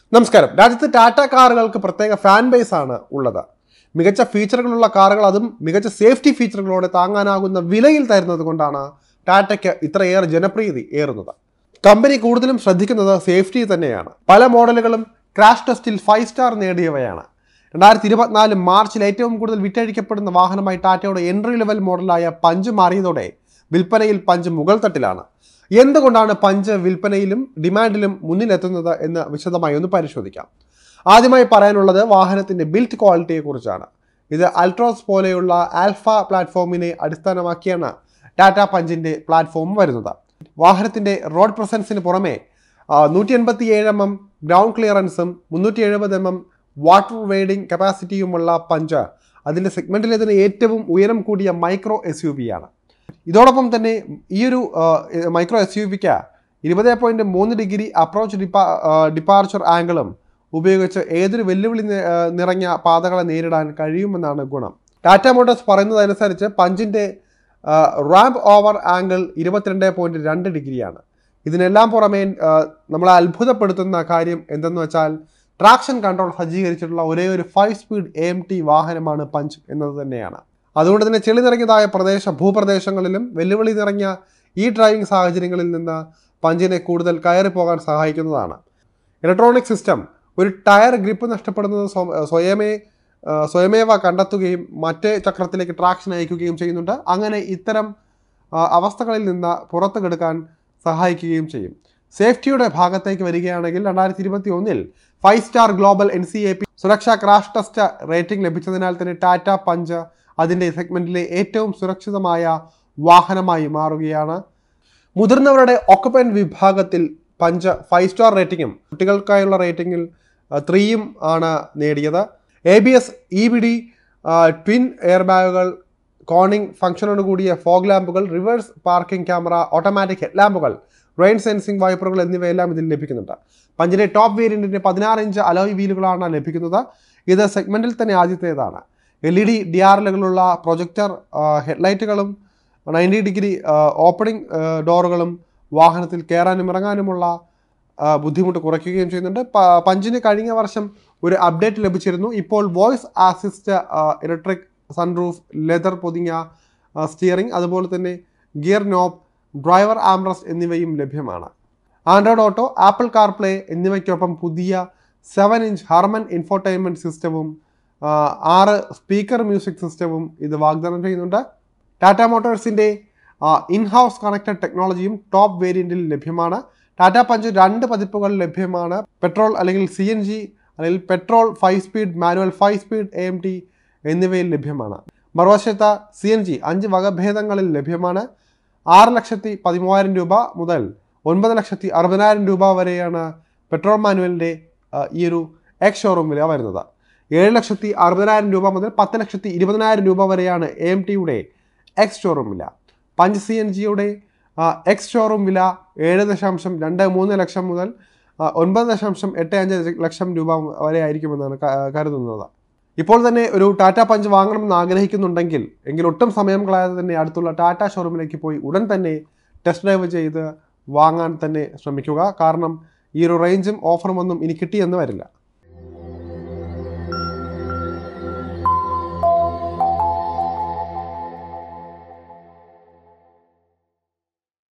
നമസ്കാരം. രാജ്യത്ത് ടാറ്റ കാറുകൾക്ക് പ്രത്യേക ഫാൻ ബേസ് ആണ് ഉള്ളത്. മികച്ച ഫീച്ചറുകളുള്ള കാറുകൾ, അതും മികച്ച സേഫ്റ്റി ഫീച്ചറുകളോടെ താങ്ങാനാകുന്ന വിലയിൽ തരുന്നത് കൊണ്ടാണ് ടാറ്റയ്ക്ക് ഇത്രയേറെ ജനപ്രീതി ഏറുന്നത്. കമ്പനി കൂടുതലും ശ്രദ്ധിക്കുന്നത് സേഫ്റ്റി തന്നെയാണ്. പല മോഡലുകളും ക്രാഷ് ടെസ്റ്റിൽ 5 സ്റ്റാർ നേടിയവയാണ്. 2024 മാർച്ചിൽ ഏറ്റവും കൂടുതൽ വിറ്റഴിക്കപ്പെടുന്ന വാഹനമായി ടാറ്റയുടെ എൻട്രി ലെവൽ മോഡലായ പഞ്ച് മാറിയതോടെ വിൽപ്പനയിൽ പഞ്ച് മുകൾ തട്ടിലാണ്. എന്തുകൊണ്ടാണ് പഞ്ച് വിൽപ്പനയിലും ഡിമാൻഡിലും മുന്നിലെത്തുന്നത് എന്ന് വിശദമായി ഒന്ന് പരിശോധിക്കാം. ആദ്യമായി പറയാനുള്ളത് വാഹനത്തിൻ്റെ ബിൽറ്റ് ക്വാളിറ്റിയെക്കുറിച്ചാണ്. ഇത് അൾട്രോസ് പോലെയുള്ള ആൽഫ പ്ലാറ്റ്ഫോമിനെ അടിസ്ഥാനമാക്കിയാണ് ടാറ്റ പഞ്ചിൻ്റെ പ്ലാറ്റ്ഫോം വരുന്നത്. വാഹനത്തിൻ്റെ റോഡ് പ്രസൻസിന് പുറമെ 187 mm ഗ്രൗണ്ട് ക്ലിയറൻസും 370 mm വാട്ടർ വെയ്ഡിംഗ് കപ്പാസിറ്റിയുമുള്ള പഞ്ച് അതിൻ്റെ സെഗ്മെൻറ്റിലെ തന്നെ ഏറ്റവും ഉയരം കൂടിയ മൈക്രോ SUV ആണ്. ഇതോടൊപ്പം തന്നെ ഈയൊരു മൈക്രോ SUVക്ക് 20.3 ഡിഗ്രി അപ്രോച്ച് ഡിപ്പാർച്ചർ ആംഗിളും ഉപയോഗിച്ച് ഏതൊരു വെല്ലുവിളി നിറഞ്ഞ പാതകളെ നേരിടാൻ കഴിയുമെന്നാണ് ഗുണം. ടാറ്റ മോട്ടോഴ്സ് പറയുന്നതനുസരിച്ച് പഞ്ചിൻ്റെ റാമ്പ് ഓവർ ആംഗിൾ 22.2 ഡിഗ്രിയാണ്. ഇതിനെല്ലാം പുറമേ നമ്മളെ അത്ഭുതപ്പെടുത്തുന്ന കാര്യം എന്തെന്ന് വെച്ചാൽ ട്രാക്ഷൻ കൺട്രോൾ സജ്ജീകരിച്ചിട്ടുള്ള ഒരേ ഒരു 5 സ്പീഡ് AMT വാഹനമാണ് പഞ്ച് എന്നത് തന്നെയാണ്. അതുകൊണ്ട് തന്നെ ചെളി നിറഞ്ഞതായ ഭൂപ്രദേശങ്ങളിലും വെല്ലുവിളി നിറഞ്ഞ ഈ ഡ്രൈവിംഗ് സാഹചര്യങ്ങളിൽ നിന്ന് പഞ്ചിനെ കൂടുതൽ കയറിപ്പോകാൻ സഹായിക്കുന്നതാണ്. ഇലക്ട്രോണിക് സിസ്റ്റം ഒരു ടയർ ഗ്രിപ്പ് നഷ്ടപ്പെടുന്നത് സ്വയമേവ കണ്ടെത്തുകയും മറ്റേ ചക്രത്തിലേക്ക് ട്രാക്ഷൻ അയക്കുകയും ചെയ്യുന്നുണ്ട്. അങ്ങനെ ഇത്തരം അവസ്ഥകളിൽ നിന്ന് പുറത്തു കെടുക്കാൻ സഹായിക്കുകയും ചെയ്യും. സേഫ്റ്റിയുടെ ഭാഗത്തേക്ക് വരികയാണെങ്കിൽ 2021 5 സ്റ്റാർ ഗ്ലോബൽ NCAP സുരക്ഷാ ക്രാഷ് ടെസ്റ്റ് റേറ്റിംഗ് ലഭിച്ചതിനാൽ തന്നെ ടാറ്റ പഞ്ച് അതിൻ്റെ സെഗ്മെൻറ്റിലെ ഏറ്റവും സുരക്ഷിതമായ വാഹനമായി മാറുകയാണ്. മുതിർന്നവരുടെ ഓക്കുപ്പൻ്റ് വിഭാഗത്തിൽ പഞ്ച് 5 സ്റ്റാർ റേറ്റിംഗും കുട്ടികൾക്കായുള്ള റേറ്റിംഗിൽ 3 ആണ് നേടിയത്. ABS EBD ട്വിൻ എയർ ബാഗുകൾ, കോണിംഗ് ഫംഗ്ഷനോട് കൂടിയ ഫോഗ് ലാമ്പുകൾ, reverse parking camera, automatic head ലാമ്പുകൾ, റെയിൻ സെൻസിംഗ് വൈപ്പറുകൾ എന്നിവയെല്ലാം ഇതിൽ ലഭിക്കുന്നുണ്ട്. പഞ്ചിൻ്റെ ടോപ്പ് വേരിയൻറ്റിൻ്റെ 16 ഇഞ്ച് അലോയ് വീലുകളാണ് ലഭിക്കുന്നത്. ഇത് സെഗ്മെൻറ്റിൽ തന്നെ ആദ്യത്തേതാണ്. LED DRLകളുള്ള പ്രൊജക്ടർ ഹെഡ്ലൈറ്റുകളും 90 ഡിഗ്രി ഓപ്പണിംഗ് ഡോറുകളും വാഹനത്തിൽ കയറാനും ഇറങ്ങാനുമുള്ള ബുദ്ധിമുട്ട് കുറയ്ക്കുകയും ചെയ്യുന്നുണ്ട്. പഞ്ചിന് കഴിഞ്ഞ വർഷം ഒരു അപ്ഡേറ്റ് ലഭിച്ചിരുന്നു. ഇപ്പോൾ voice assist, electric sunroof, leather പൊതിഞ്ഞ സ്റ്റിയറിംഗ്, അതുപോലെ തന്നെ ഗിയർ നോബ്, ഡ്രൈവർ ആംറസ്റ്റ് എന്നിവയും ലഭ്യമാണ്. ആൻഡ്രോയിഡ് ഓട്ടോ, ആപ്പിൾ കാർപ്ലേ എന്നിവയ്ക്കൊപ്പം പുതിയ 7 ഇഞ്ച് ഹർമൻ ഇൻഫോർടൈൻമെൻറ്റ് സിസ്റ്റവും 6 സ്പീക്കർ മ്യൂസിക് സിസ്റ്റവും ഇത് വാഗ്ദാനം ചെയ്യുന്നുണ്ട്. ടാറ്റ മോട്ടോഴ്സിൻ്റെ ഇൻഹൗസ് കണക്റ്റഡ് ടെക്നോളജിയും ടോപ്പ് വേരിയൻറ്റിൽ ലഭ്യമാണ്. ടാറ്റ പഞ്ച് 2 പതിപ്പുകൾ ലഭ്യമാണ്. പെട്രോൾ അല്ലെങ്കിൽ CNG അല്ലെങ്കിൽ petrol 5 speed, manual 5 speed AMT എന്നിവയിൽ ലഭ്യമാണ്. മറുവശത്ത് CNG 5 വകഭേദങ്ങളിൽ ലഭ്യമാണ്. 6,13,000 രൂപ മുതൽ 9,60,000 രൂപ വരെയാണ് പെട്രോൾ മാനുവലിൻ്റെ ഈ ഒരു എക്സ് ഷോറൂം വില വരുന്നത്. 7,60,000 രൂപ മുതൽ 10,20,000 രൂപ വരെയാണ് AMTയുടെ എക്സ് ഷോറൂം വില. പഞ്ച് CNGയുടെ എക്സ് ഷോറൂം വില 7.23 ലക്ഷം മുതൽ 9.85 ലക്ഷം രൂപ വരെ ആയിരിക്കുമെന്നാണ് കരുതുന്നത്. ഇപ്പോൾ തന്നെ ഒരു ടാറ്റ പഞ്ച് വാങ്ങണമെന്ന് ആഗ്രഹിക്കുന്നുണ്ടെങ്കിൽ ഒട്ടും സമയം കളയാതെ തന്നെ അടുത്തുള്ള ടാറ്റ ഷോറൂമിലേക്ക് പോയി ഉടൻ തന്നെ ടെസ്റ്റ് ഡ്രൈവ് ചെയ്ത് വാങ്ങാൻ തന്നെ ശ്രമിക്കുക. കാരണം ഈ ഒരു റേഞ്ചും ഓഫറും ഒന്നും ഇനി കിട്ടിയെന്ന് വരില്ല.